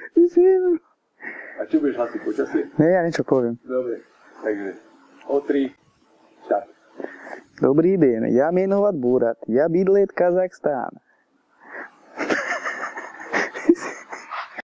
A čo budeš hlasiť, počasie? Nie, ja niečo poviem. Dobre, takže o 3, štart. Dobrý den, já jmenovat Burat, já bydlet Kazachstán.